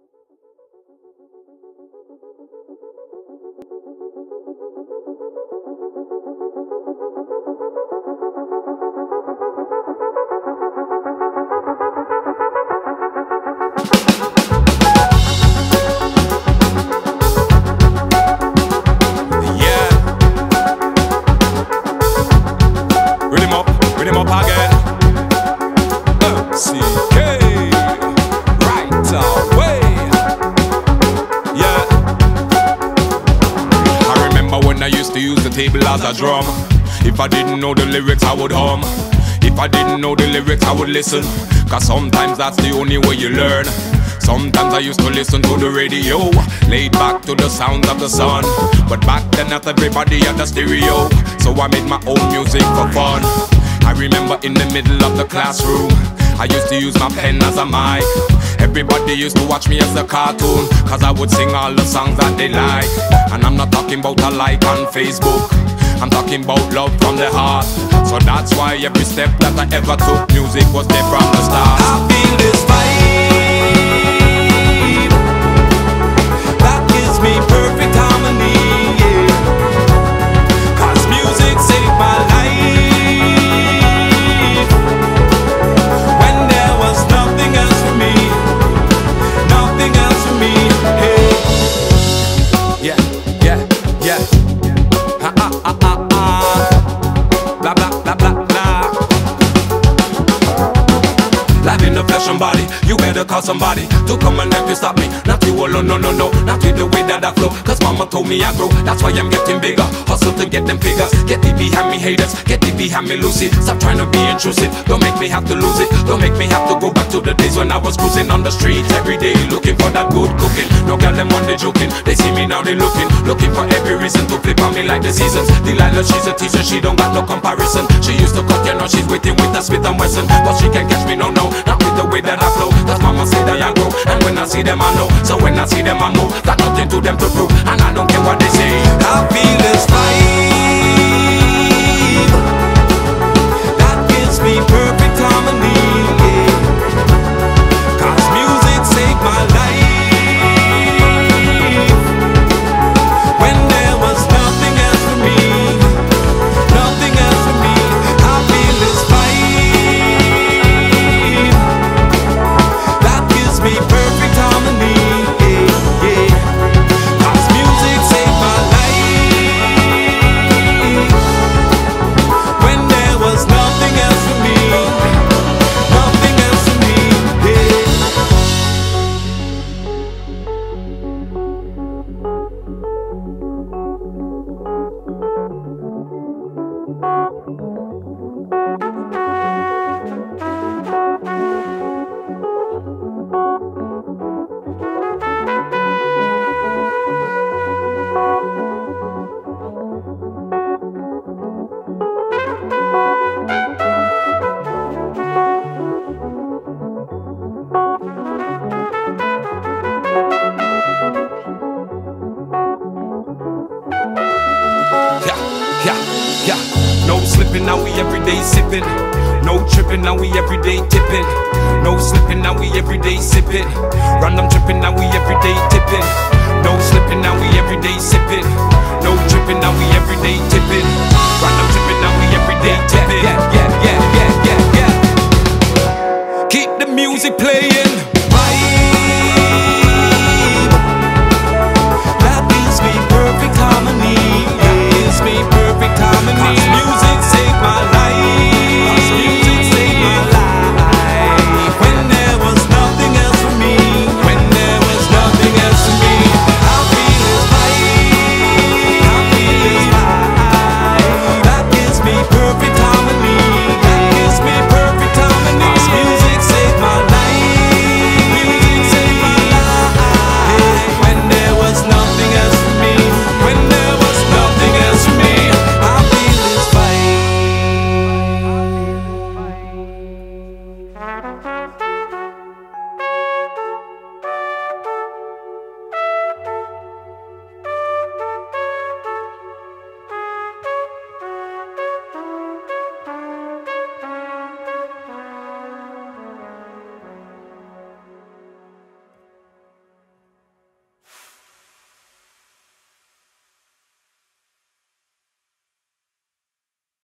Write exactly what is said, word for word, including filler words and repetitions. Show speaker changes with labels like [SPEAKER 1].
[SPEAKER 1] As a drum. If I didn't know the lyrics, I would hum. If I didn't know the lyrics, I would listen. Cause sometimes that's the only way you learn. Sometimes I used to listen to the radio, laid back to the sounds of the sun. But back then not everybody had a stereo, so I made my own music for fun. I remember in the middle of the classroom, I used to use my pen as a mic. Everybody used to watch me as a cartoon, cause I would sing all the songs that they like. And I'm not talking about a like on Facebook, I'm talking about love from the heart. So that's why every step that I ever took, music was there from the start. I feel this vibe that gives me perfect harmony, yeah. Cause music saved my life when there was nothing else for me, nothing else for me, hey. Yeah, yeah, yeah. Ha ha ha ha ha. Blah blah blah blah blah. Life in the flesh and body, you better call somebody to come and help you stop me. Not you alone, no no no, not with the way that I flow. Cause mama told me I grow, that's why I'm getting bigger. Hustle to get them figures, get it behind me haters, get it behind me lucid. Stop trying to be intrusive, don't make me have to lose it. Don't make me have to go back to the days when I was cruising on the streets every day, looking for that good cooking. No girl them on they joking, they see me now they looking, looking for every reason to flip on me like the seasons. Delilah, she's a teacher, she don't got no comparison. She used to cut, you know she's waiting with a Smith and Wesson, but she can't catch me, no no, not with the way that I flow. Cause mama said that I grow, and when I see them I know. So when I see them I know, got nothing to them to prove, and I don't care what they say. I feel this vibe that gives me perfect harmony, yeah. Cause music saved my life when there was nothing else for me, nothing else for me. I feel this vibe that gives me perfect harmony, yeah, yeah. Cause music saved my life when there was nothing else for me, nothing else for me, yeah. Yeah, yeah, yeah. No slipping, now we everyday sipping. No tripping, now we everyday tipping. No slipping, now we everyday sipping. Random tripping, now we everyday tipping. No slipping, now we everyday sipping. No tripping, now we everyday tipping. Random tripping, now we everyday tipping. Yeah, yeah, yeah, yeah, yeah, yeah. Keep the music playing. Bye.